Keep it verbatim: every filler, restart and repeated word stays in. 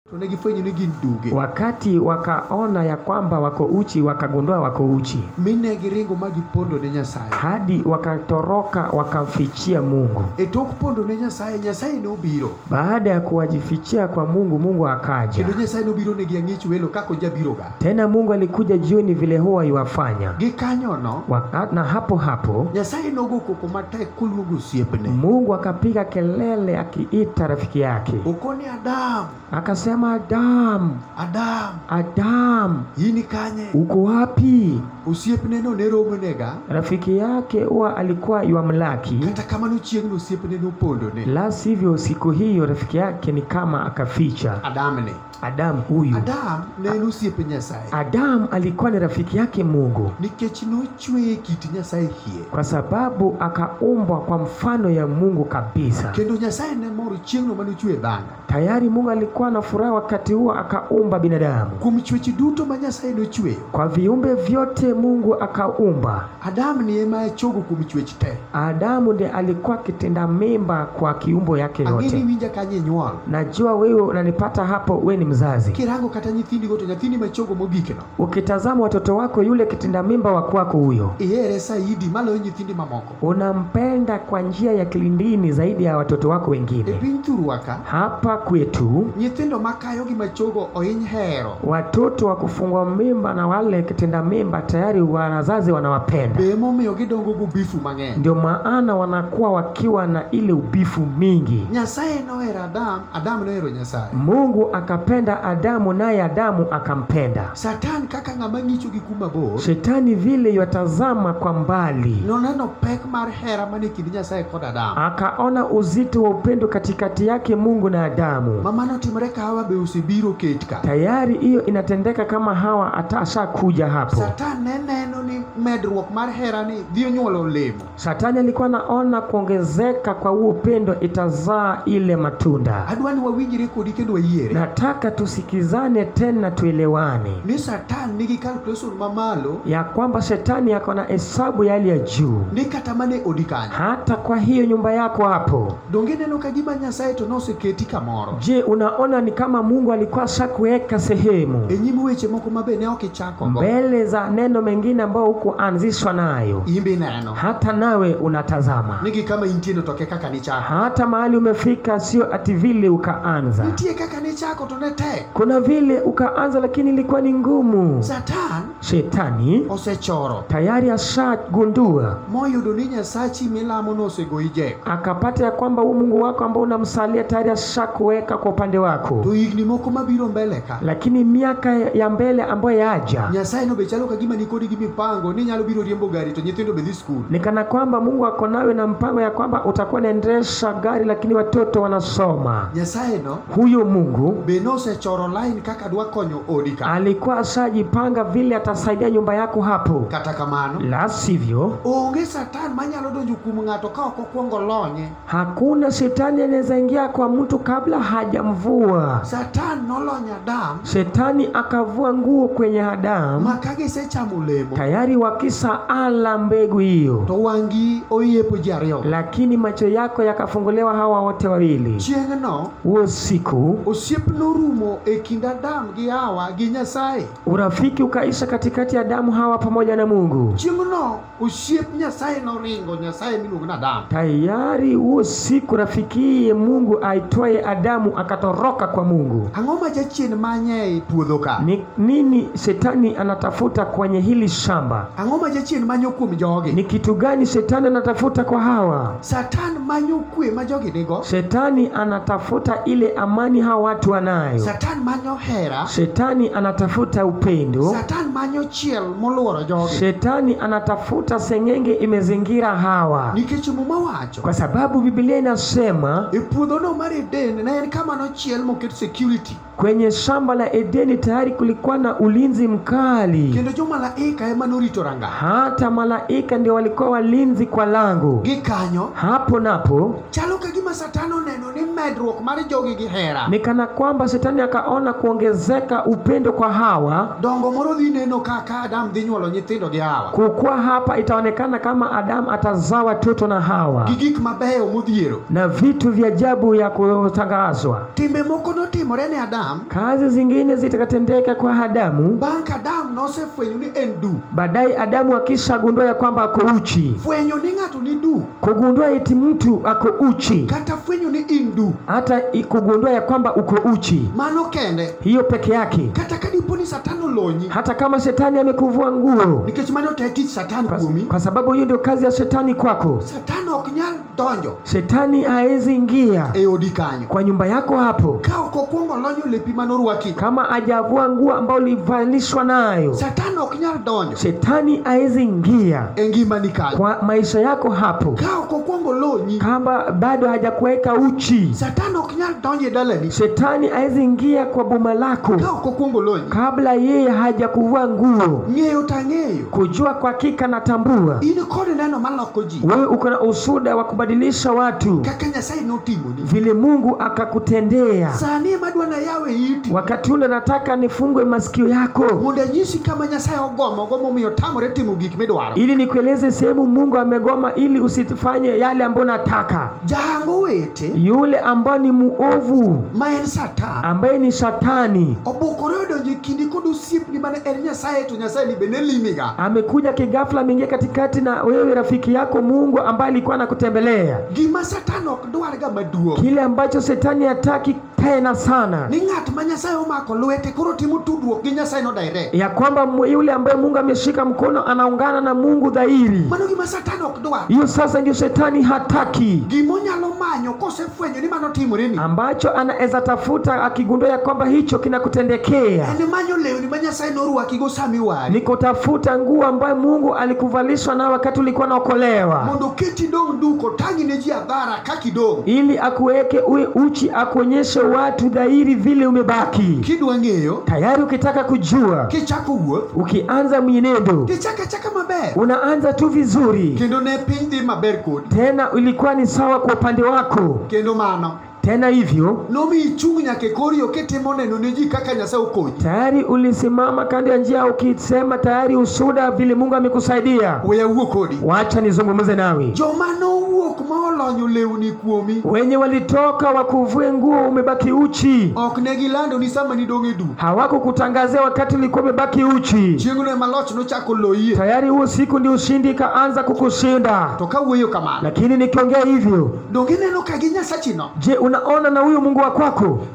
Wakati wakaona ya kwamba wako uchi, wakagundua wako uchi, hadi wakatoroka wakamfichia Mungu. Baada ya kuwajifichia kwa Mungu, Mungu akaja. Tena Mungu alikuja jioni vile huwa yuwafanya. Na hapo hapo Mungu akapiga kelele akiita rafiki yake. Akasema, Adam, Adam, Adam, yini kanye, uko wapi? Usiepne no nero mwenega. Rafiki yake huwa alikuwa yuamlaki. Kata kama nuchieng usiepne no pondo ne. La sivyo siku hiyo rafiki yake ni kama akaficha. Adam ne. Adam huyu. Adam ne nusiepne Nyasaye. Adam alikuwa ni rafiki yake Mungu. Nikech nochwe kit Nyasaye hie. Kwa sababu akaumbwa kwa mfano ya Mungu kabisa. Kendo Nyasaye ne moro chieng no manuchwe banga. Tayari Mungu alikuwa na furaha wakati huo akaumba binadamu. Kumchwechi duto ma Nyasaye nochwe. Kwa viumbe vyote Mungu akaumba. Adam ni ema chogo kumchwechi te. Adamu ndiye alikuwa kitenda mimba kwa kiumbo yake yote. Angeni winja kanye nyuol. Najua wewe unanipata hapo, wewe ni mzazi. Kirango kata nyithindi goto nyathini machogo mogikeno. Ukitazama watoto wako, yule kitenda mimba wa kwako huyo, ihere saidi malo nyithindi mamoko. Unampenda kwa njia ya kilindini zaidi ya watoto wako wengine. E piny waka. Hapa kwetu nyithindo makayo gi machogo oiny hero. Watoto wa kufungwa mimba na wale kitenda mimba tayari wazazi wanawapenda. Be momiyo gidongo go bifu mang'eny. Ndio maana wanakuwa wakiwa na ile ubifu mingi. Nyasaye nohero Adam, Adam nohero Nyasaye. Mungu akapenda Adamu naye Adamu akampenda. Satan kaka ng'ama ng'icho gi kuma bor. Shetani vile yatazama kwa mbali. Noneno pek mar hera mane kind Nyasaye kod Adam. Akaona uzito wa upendo katikati yake Mungu na Adamu. Mama notimre ka Hawa be usebiro ketka. Tayari hiyo inatendeka kama Hawa atasha kuja hapo. Satan ne neno ni medruok mar hera ni dio nyuolo olemo. Satani alikuwa naona kuongezeka kwa huo upendo itazaa ile matunda. Adwani wawinjire kodi kendo wayiere. Nataka tusikizane tena tuelewane. Ni Satan nigi calculation mamalo. Ya kwamba Shetani yako na hesabu ya hali ya juu. Ni katamane odikani. Hata kwa hiyo nyumba yako hapo. Dongene no kagima Nyasaye to nose keti kamoro. Je, unaona ni kama Mungu alikuwa shakuweka sehemu. E nyimu weche moko mabe ne okichako go. Mbele za neno mengine ambao huko anzishwa nayo. Imbi neno. Hata nawe unatazama. Niki kama intieno toke kaka ni chako. Hata mahali umefika sio ati vile ukaanza. Ntie kaka ni chako to ne tek. Kuna vile ukaanza lakini ilikuwa ni ngumu. Satan. Shetani. Osechoro. Tayari ashagundua. Moyudo ni Nyasachi milamo no segoije. Akapata ya kwamba huyu Mungu wako ambao unamsalia tayari ashakuweka kwa upande wako. To igni moko mabiro mbele ka. Lakini miaka ya mbele ambayo yaja. Nyasaye no bechalo kagima ni kodi gibi pango ni nyalo biro riembo gari to nyithindo be dhi school. Nikana kwamba Mungu ako nawe na mpango ya kwamba utakuwa unaendesha gari lakini watoto wanasoma. Nyasaye no. Huyo Mungu be no se choro line kaka dwa konyo odika. Alikuwa ashajipanga vile atasaidia nyumba yako hapo. Kata kamano. La sivyo. Onge Satan manyalo donjo kumu ng'ato ka ok okwongo lonye. Hakuna shetani anaweza ingia kwa mtu kabla hajamvua. Satan nolonya Adam. Shetani akavua nguo kwenye Adam. Makage se chamo lemo. Tayari wakisa ala mbegu hiyo. To wangi oyepo jario. Lakini macho yako yakafungulewa hawa wote wawili. Chieng no. Huo siku. Osiep norumo e kind Adam gi Hawa gi Nyasaye. Urafiki ukaisha katikati ya Adamu Hawa pamoja na Mungu. Chieng no. Osiep Nyasaye no ringo Nyasaye miluongo na Adam. Tayari huo siku rafiki Mungu aitwaye Adamu akatoroka kwa Mungu. Angoma jachien manye e puodho ka. Ni nini Shetani anatafuta kwenye hili shamba? Angoma jachien manyo kuom jogi. Ni kitu gani Shetani anatafuta kwa Hawa? Satan manyo kwe ma jogi nigo. Shetani anatafuta ile amani hawa watu wanayo. Satan manyo hera. Shetani anatafuta upendo. Satan manyo chiel moluoro jogi. Shetani anatafuta sengenge imezingira Hawa. Nikech muma wacho. Kwa sababu Biblia inasema e puodho no mar Eden ne en kama no chiel moket security. Kwenye shamba la Edeni tayari kulikuwa na ulinzi mkali. Kendo jo malaika ema norito ranga. Hata malaika ndio walikuwa walinzi kwa lango. Gikanyo. Hapo napo. Chalo kagima Satano neno ni medruok mar jogi gi hera. Ni kana kwamba shetani akaona kuongezeka upendo kwa Hawa. Dongo moro dhi neno kaka Adam dhi nyuolo nyithindo gi Hawa. Kukua hapa itaonekana kama Adam atazaa watoto na Hawa. Gi gik mabeyo modhiero. Na vitu vya ajabu ya kutangazwa. Timbe moko notimore ne Adam. Kazi zingine zitakatendeka kwa Adamu. Bang' Adam nosefwenyo ni en du. Baadaye Adamu akishagundua ya kwamba ako uchi. Fwenyo ni ng'ato ni du. Kugundua eti mtu ako uchi. Kata fwenyo ni in du. Hata kugundua ya kwamba uko uchi. Mano kende. Hiyo peke yake. Kata kadipo ni Satani olonyi. Hata kama shetani amekuvua nguo. Nikech mano teki Satani kuomi. Kwa sababu hiyo ndio kazi ya shetani kwako. Satani ok nyal donjo. Shetani haezi ingia e odi kanyo. Kwa nyumba yako hapo. Ka ok okwongo lonyo lepi manorwaki. Kama hajavua nguo ambayo ulivalishwa nayo. Satani ok nyal donjo. Shetani haezi ingia e ngimani kanyo. Kwa maisha yako hapo. Ka ok okwongo lonyi. Kama bado hajakuweka uchi. Satani ok nyal donjo e dalani. Shetani haezi ingia kwa boma lako. Ka ok okwongo lonyi. Kabla yeye hajakuvua nguo. Ng'eyo ta ng'eyo. Kujua kwa hakika na tambua. In kod neno maloko ji. Wewe uko na usuda wa kubadilisha watu. Kaka Nyasaye notimoni. Vile Mungu akakutendea. Sani madwa na yawe iti. Wakati ule nataka nifungwe masikio yako. Munde nyisi kama Nyasaye ogomo ogomo miyo tamore timo gik midwaro. Ili nikueleze sehemu Mungu amegoma ili usifanye yale ambayo nataka. Jango wete. Yule ambaye ni muovu. Ma en Satan. Ambaye ni Shetani. Obokore donjo kindi kod osiep ni mane en Nyasaye to Nyasaye ni bende limiga. Amekuja kigafla mingia katikati na wewe rafiki yako Mungu ambaye alikuwa anakutembelea. Gima Satan ok dwar ga maduo. Kile ambacho Shetani hataki tena sana. Ni ng'at ma Nyasaye omako lwete koro timo tudruok gi Nyasaye no direct. Ya kwamba yule ambaye Mungu ameshika mkono anaungana na Mungu dhahiri. Mano gima Satan ok dwar. Hiyo sasa ndio Shetani hataki. Gimo nyalo manyo kosefwenyo ni mano timore ni. Ambacho anaweza tafuta akigundua kwamba hicho kinakutendekea. Ene manyo leo ni ma Nyasaye norwaki go sami wari. Niko tafuta nguo ambayo Mungu alikuvalishwa na wakati ulikuwa naokolewa. Mondo kiti dong duko tangi ne ji adhara kaki dong. Ili akuweke uwe uchi akuonyeshe watu dhahiri vile umebaki. Kidwa ng'eyo. Tayari ukitaka kujua. Kichako wuoth. Ukianza mwenendo. Kichaka chaka maber. Unaanza tu vizuri. Kendo ne piny dhi maber kodi. Tena ilikuwa ni sawa kwa upande wako. Kendo mano. Tena hivyo nomi ichung' nyaka kori oketimo neno ne ji kaka Nyasaye okonyi. Tayari ulisimama kando ya njia ukisema tayari usuda vile Mungu amekusaidia. Weya wuo kodi. Wacha nizungumze nawe. Joma nowuok ma olonyo lewni kuomi. Wenye walitoka wakuvue nguo umebaki uchi. Ok ne gilando ni sama ni dong' e du. Hawakukutangazia wakati ulikuwa umebaki uchi. Chieng'no ema loch nochako loyie. Tayari huo siku ndio ushindi kaanza kukushinda. To kawuoyo kamano. Lakini nikiongea hivyo. Donge neno ka gi Nyasachi no. Je, unaona na huyo Mungu wa kwako?